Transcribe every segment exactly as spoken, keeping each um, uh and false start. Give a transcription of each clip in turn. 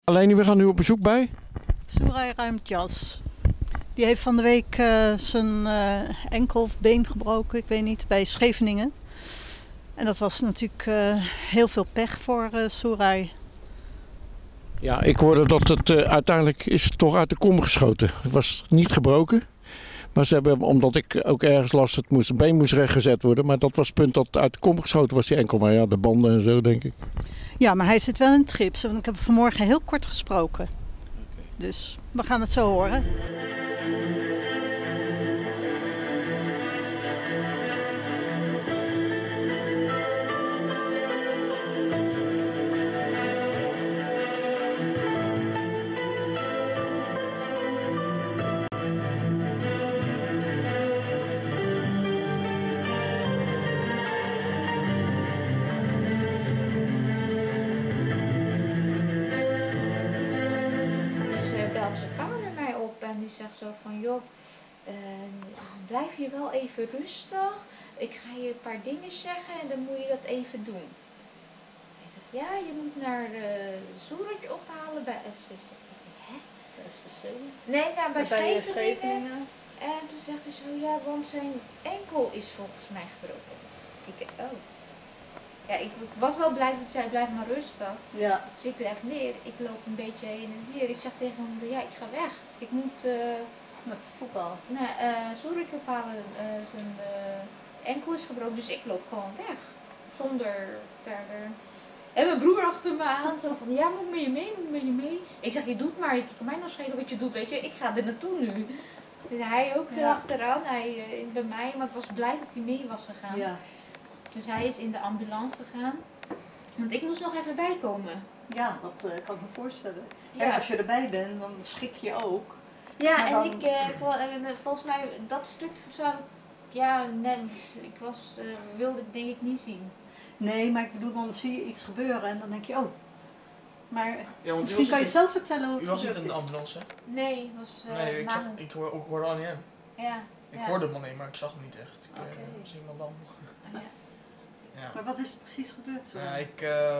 Alleen, we gaan nu op bezoek bij? Soeraj Ramtjas. Die heeft van de week uh, zijn uh, enkel of been gebroken, ik weet niet, bij Scheveningen. En dat was natuurlijk uh, heel veel pech voor uh, Soeraj. Ja, ik hoorde dat het uh, uiteindelijk is het toch uit de kom geschoten. Het was niet gebroken. Maar ze hebben, omdat ik ook ergens las, het moest, een been moest rechtgezet worden. Maar dat was het punt dat uit de kom geschoten was, die enkel. Maar ja, de banden en zo, denk ik. Ja, maar hij zit wel in het gips. Want ik heb hem vanmorgen heel kort gesproken. Okay. Dus we gaan het zo horen. Die zegt zo van, joh, uh, blijf je wel even rustig. Ik ga je een paar dingen zeggen en dan moet je dat even doen. Hij zegt, ja, je moet naar uh, Soeraj ophalen bij S V C. Ik denk, hè? Bij S V C? Nee, nou, bij, bij Scheveningen. Scheveningen. En toen zegt hij zo, ja, want zijn enkel is volgens mij gebroken. Ik denk, oh. Ja, ik was wel blij dat zij blijft maar rustig. Ja. Dus ik leg neer, ik loop een beetje heen en weer. Ik zeg tegen hem, ja, ik ga weg. Ik moet... Uh, Met voetbal? Nee, uh, Soeraj ophalen, uh, zijn uh, enkel is gebroken, dus ik loop gewoon weg. Zonder verder... En mijn broer achter me aan, zo van, ja, moet met je mee, moet met je mee. Ik zeg, je doet maar, je kan mij nog schelen wat je doet, weet je. Ik ga er naartoe nu. Dus hij ook erachteraan, hij uh, bij mij, maar ik was blij dat hij mee was gegaan. Ja. Dus hij is in de ambulance gegaan. Want ik moest nog even bijkomen. Ja, dat uh, kan ik me voorstellen. Ja. En als je erbij bent, dan schik je ook. Ja, maar en dan... ik, uh, volgens mij, dat stuk zou ik, ja, nee, ik was, uh, wilde ik denk ik niet zien. Nee, maar ik bedoel, dan zie je iets gebeuren en dan denk je, oh. Maar ja, misschien kan je zelf vertellen hoe het u was gebeurd niet in is. de ambulance, hè? Nee, was uh, Nee, ik, zag, ik, hoor, ik hoorde alleen hem. Ja. Ik ja. hoorde hem alleen, maar ik zag hem niet echt. Ik okay. uh, zie hem al dan. Ja. Ja. Maar wat is er precies gebeurd zo? Uh, ik uh,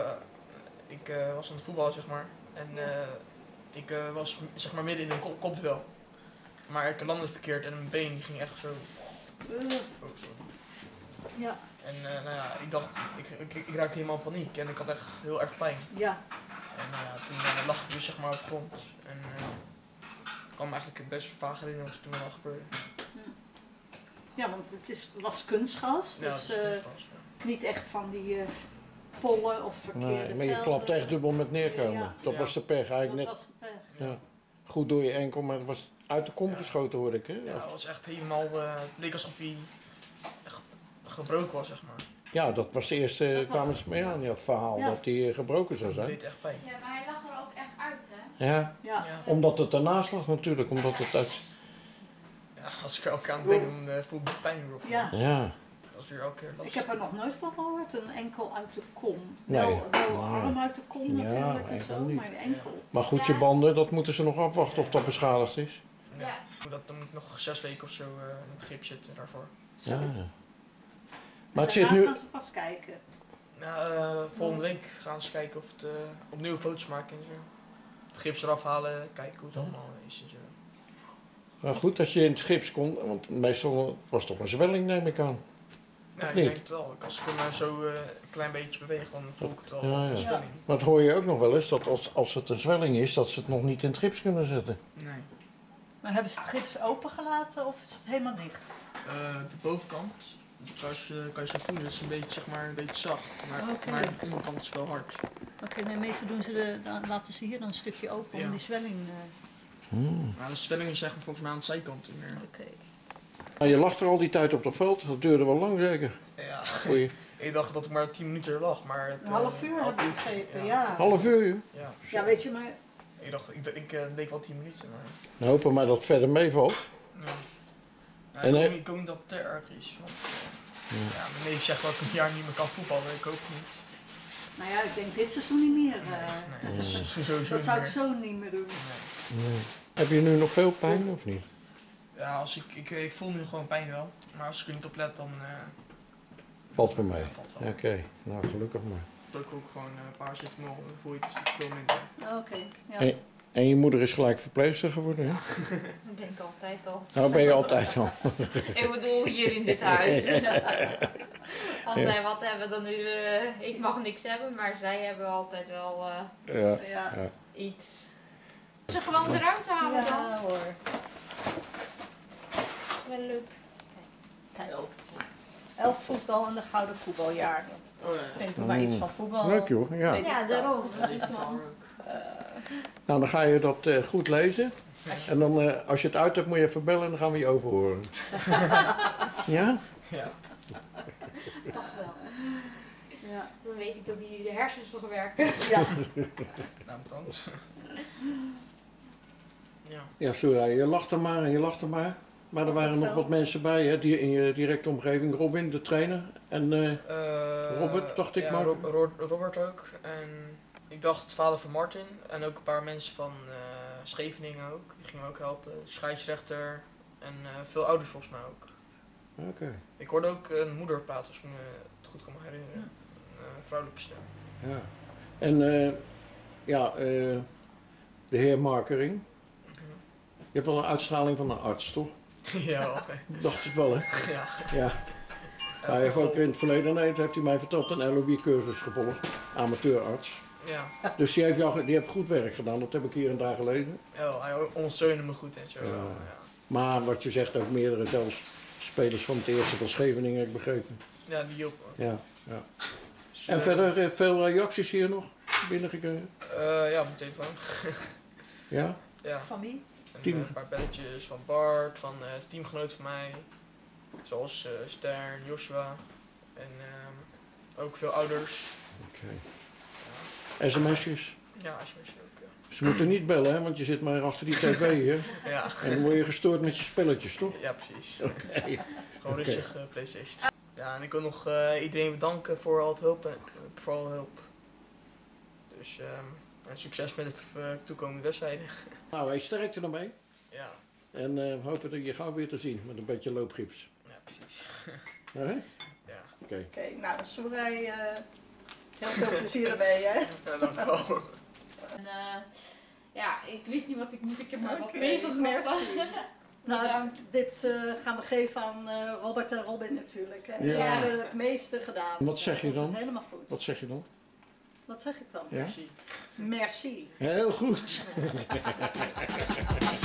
ik uh, was aan het voetballen, zeg maar. En uh, ik uh, was zeg maar midden in een kop kopduel. Maar ik landde verkeerd en mijn been ging echt zo... Uh. Oh, sorry. Ja. En uh, nou ja, ik dacht, ik, ik, ik raakte helemaal in paniek en ik had echt heel erg pijn. Ja. En uh, ja, toen uh, lag ik dus zeg maar op de grond. En uh, ik kan me eigenlijk best vaag herinneren wat er toen al gebeurde. Ja, want het is, was kunstgas, ja, dus het uh, kunstgas, ja. niet echt van die uh, pollen of verkeerde nee, maar je velden. klapt echt dubbel met neerkomen. Ja. Dat ja. was de pech eigenlijk dat net. Was de pech. Ja. Goed door je enkel, maar het was uit de kom ja. geschoten, hoor ik. Hè? Ja, het was echt helemaal, uh, het leek alsof hij ge gebroken was, zeg maar. Ja, dat was de eerste, kwamen ze mee aan, ja, het verhaal, ja. dat hij uh, gebroken zou zijn. Het deed echt pijn. Ja, maar hij lag er ook echt uit, hè? Ja, ja. ja. Omdat het ernaast lag natuurlijk, omdat het uit... Ja, als ik er elke aan denk, dan uh, voel ik de pijn weer op. Ja. ja. Dat is weer elke keer lastig. Ik heb er nog nooit van gehoord, een enkel uit de kom. Nee. Wel, wel een arm uit de kom ja, natuurlijk en zo, niet. maar de enkel. Maar goed, je banden, dat moeten ze nog afwachten of dat beschadigd is. Ja, ja. Dat, dan moet ik nog zes weken of zo uh, in het gips zitten daarvoor. Zo. Ja, ja. Maar het zit nu... gaan ze pas kijken. Nou, uh, volgende week gaan ze kijken of het uh, opnieuw foto's maken en zo. Het gips eraf halen, kijken hoe het allemaal is en zo. Maar goed, als je in het gips kon, want meestal was het toch een zwelling, neem ik aan. Ja, ik niet? denk het wel. Als ik hem zo uh, een klein beetje beweeg, dan voel ik het wel. Ja, ja. Een zwelling. Maar dat hoor je ook nog wel eens, dat als, als het een zwelling is, dat ze het nog niet in het gips kunnen zetten. Nee. Maar hebben ze het gips opengelaten of is het helemaal dicht? Uh, de bovenkant, kan je, kan je zo voelen, is een beetje, zeg maar, een beetje zacht. Maar, okay. maar de onderkant is wel hard. Oké, okay, nee, meestal doen ze de, dan laten ze hier dan een stukje open ja. om die zwelling... Uh... Hmm. Nou, de zwelling is zeg maar, volgens mij aan de zijkant. Oké. Okay. Maar je lag er al die tijd op het veld, dat duurde wel lang zeker. Ja, je... ik dacht dat ik maar tien minuten er lag, maar... Het, een half uur uh, heb ik begrepen, ja. ja. Half uur? Ja, ja weet je maar... Ik dacht, ik, ik uh, deed wel tien minuten, maar... Nou, hopen maar dat het verder meevalt. Ja. Nou, en ik, hoop, ik hoop niet dat het te erg is, want... Uh, ja. ja, mijn neef zegt dat ik een jaar niet meer kan voetballen, ik hoop niet. Nou ja, ik denk dit seizoen niet meer. Uh, nee, nee, dat, sowieso dat zou meer. ik zo niet meer doen. Nee. Nee. Heb je nu nog veel pijn of niet? Ja, als ik, ik, ik voel nu gewoon pijn wel, maar als ik er niet op let dan... Uh, valt het bij mij. Ja, Oké, okay. Nou gelukkig maar. ook ook gewoon een paar paracetamol, dan voel je het veel minder. Oké, ja. Hey. En je moeder is gelijk verpleegster geworden, hè? Dat ben ik altijd al. Nou, ben je altijd al. Ik bedoel, hier in dit huis. Als zij wat hebben, dan nu... Uh, ik mag niks hebben, maar zij hebben altijd wel uh, Ja. Ja. Ja. iets. Ze gewoon eruit halen dan. Ja hoor. Dat is wel leuk. Kijk, elf voetbal en de gouden voetbaljaar. Oh ja. Ik denk doe maar iets van voetbal. Leuk joh, ja. Weet Ja, ik daarom. dan. Ja, die van ook. Nou, dan ga je dat uh, goed lezen. En dan, uh, als je het uit hebt, moet je even bellen en dan gaan we je overhoren. Ja? Ja. Toch wel. Ja. Dan weet ik dat die de hersens toch werken. Ja. Nou, bedankt. Ja. Ja, sorry, je lacht er maar en je lacht er maar. Maar er waren nog wat mensen bij, hè, die in je directe omgeving. Robin, de trainer. En uh, Uh, Robert, dacht ik ja, maar. Ro- Ro- Robert ook. En ik dacht vader van Martin. En ook een paar mensen van uh, Scheveningen ook. Die gingen me ook helpen. Scheidsrechter. En uh, veel ouders volgens mij ook. Oké. Okay. Ik hoorde ook een moeder praten, als ik me het goed kan me herinneren. Een uh, vrouwelijke stem. Ja. En uh, ja, uh, de heer Markering. Mm-hmm. Je hebt wel een uitstraling van een arts, toch? Ja, wel. Dacht ik wel, hè? Ja. Ja. Hij heeft ook in het verleden, nee, dat heeft hij mij verteld, een L O B-cursus gevolgd. Amateurarts. Ja. Dus die heeft, jou, die heeft goed werk gedaan, dat heb ik hier en daar gelezen. Oh, hij ondersteunde me goed en zo. Ja. Ja. Ja. Maar wat je zegt, ook meerdere zelfs spelers van het eerste van Scheveningen, heb ik begrepen. Ja, die hielp me. Ja, ja. Dus, En uh, verder uh, veel reacties hier nog binnengekregen? Uh, ja, op mijn telefoon. Ja? Ja. Van wie? En, Team. uh, een paar belletjes van Bart, van uh, teamgenoten van mij. Zoals uh, Stern, Joshua. En uh, ook veel ouders. Oké. Okay. S M S'jes? Ja, S M S'jes ook, ja. Ze moeten niet bellen, hè, want je zit maar achter die tv hier. Ja. En dan word je gestoord met je spelletjes, toch? Ja, precies. Oké. Okay. Gewoon Okay. rustig uh, PlayStation. Ja, en ik wil nog uh, iedereen bedanken voor al het hulp. En, uh, voor al hulp. Dus um, en succes met de uh, toekomende wedstrijden. Nou, wij sterkte ermee. Ja. En uh, hopen dat je gauw weer te zien met een beetje loopgips. Ja, precies. Ja, hè? Ja. Oké. Oké, okay, nou, Soerij, uh, heel veel plezier erbij, hè? Ja, dank u wel. En, uh, ja, ik wist niet wat ik moet. Ik heb maar Okay, wat meegenomen. Nou, dit uh, gaan we geven aan uh, Robert en Robin natuurlijk. Hè? Ja. Die hebben het meeste gedaan. Wat zeg je dan? Het helemaal goed. Wat zeg je dan? Wat zeg ik dan? Ja? Merci. Merci. Heel goed.